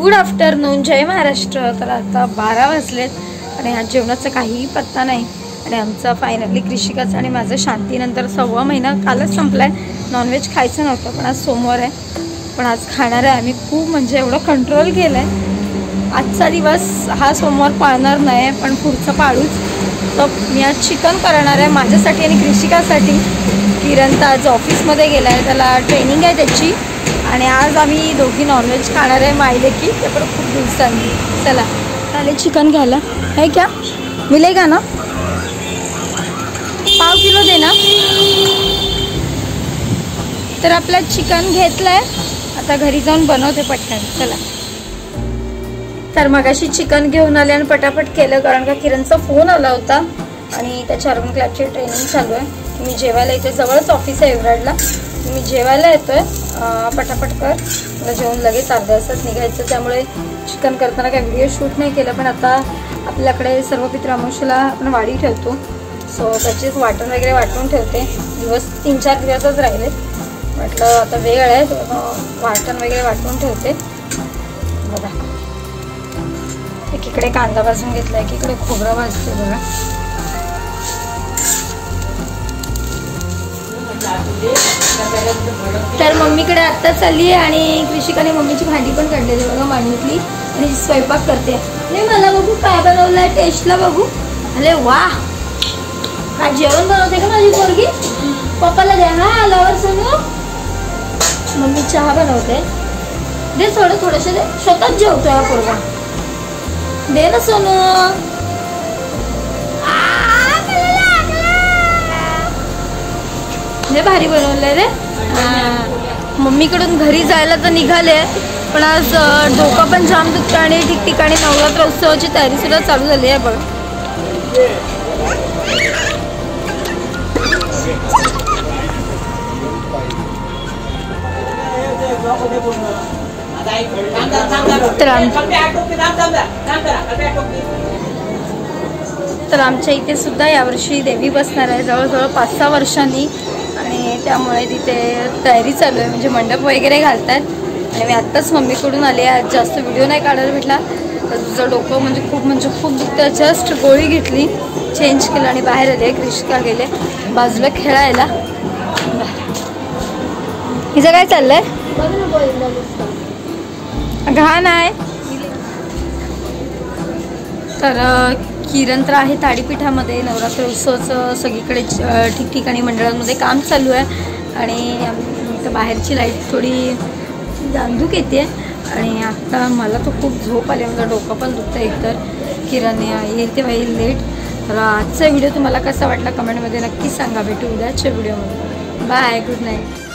Good afternoon, जय महाराष्ट्र. तर आता 12 वाजलेत आणि आज जेवणाचा काहीही पत्ता नाही. आणि आमचा फायनली कृषिकाचा आणि माझं शांतीनंतर 1.25 महिना कालच संपलाय. नॉनव्हेज खायचं नव्हतं पण आज सोमवार आहे, पण आज खाणार आहे आम्ही. खूप म्हणजे एवढं कंट्रोल केलं आहे. आजचा दिवस हा सोमवार पाळणार नाही पण पुढचं पाळूच. तर मी आज चिकन करणार आहे माझ्यासाठी आणि कृषिकासाठी. किरण तर आज ऑफिसमध्ये गेला आहे, त्याला ट्रेनिंग आहे त्याची. आणि आज आम्ही दोघी नॉनव्हेज खाणार आहे माहिले की ते पण खूप दिवसांनी. चला चालेल चिकन घ्यायला है क्या मिलेगा ना? पाव किलो दे ना. तर आपलं चिकन घेतलंय, आता घरी जाऊन बनवते पटकन. चला. तर मगाशी चिकन घेऊन आले आणि पटापट केलं, कारण का किरणचा फोन आला होता आणि त्याच्या अर्बन क्लॅबची ट्रेनिंग चालू आहे. मी जेवायला इथे जवळच ऑफिस आहे एव्हराडला, मी जेवायला येतोय. पटापट कर, मला जेवण लगेच अर्ध्या तासात निघायचं. त्यामुळे चिकन करताना काही व्हिडिओ शूट नाही केलं. पण आता आपल्याकडे सर्व पितृअमावस्येला आपण वाडी ठेवतो, सो त्याचीच वाटण वगैरे वाटून ठेवते. दिवस 3-4 दिवसच राहिले, म्हटलं आता वेळ आहे वाटण वगैरे वाटून ठेवते. बघा एकीकडे कांदा भाजून घेतला, एकीकडे खोबरं भाजते. बघा तर मम्मीकडे आत्ता चालली आहे आणि कृषिकाने मम्मीची भांडी पण काढलेली बघा मांडीतली आणि स्वयंपाक करते. नाही मला बघू काय बनवलंय, टेस्टला बघू. अरे वा, काय जेवण बनवते का माझी पोरगी? पप्पाला द्या हा आल्यावर. सोनू मम्मी चहा बनवते, दे थोडंसं दे. स्वतःच जेवतोय हा पोरगा, दे ना सोनू. लय भारी बनवलंय रे. मम्मीकडून घरी जायला तर निघाले, पण आज डोकं पण जाम दुखतं आणि ठिकठिकाणी नवरात्र उत्सवाची तयारी सुद्धा चालू झाली आहे बघ. तर आमच्या इथे सुद्धा यावर्षी देवी बसणार आहे जवळजवळ 5-6 वर्षांनी. आणि त्यामुळे तिथे तयारी चालू आहे, म्हणजे मंडप वगैरे घालतात. आणि मी आत्ताच मम्मीकडून आले, आज जास्त व्हिडिओ नाही काढायला भेटला. तर तुझं डोकं म्हणजे खूप दुखतं. जस्ट गोळी घेतली, चेंज केलं आणि बाहेर आले. कृषिका गेले बाजूला खेळायला. हिचं काय चाललंय? घाण आहे. तर किरण तर आहे ताडीपीठामध्ये. नवरात्र उत्सवाचं सगळीकडे ठिकठिकाणी मंडळांमध्ये काम चालू आहे. आणि इथं बाहेरची लाईट थोडी दांधूक येते. आणि आता मला तर खूप झोप आली, माझं डोकं पण दुखतं एकतर. किरण येईल तेव्हा येईल लेट. तर आजचा व्हिडिओ तुम्हाला कसा वाटला कमेंटमध्ये नक्की सांगा. भेटू उद्याच्या व्हिडिओमध्ये. Bye, good night.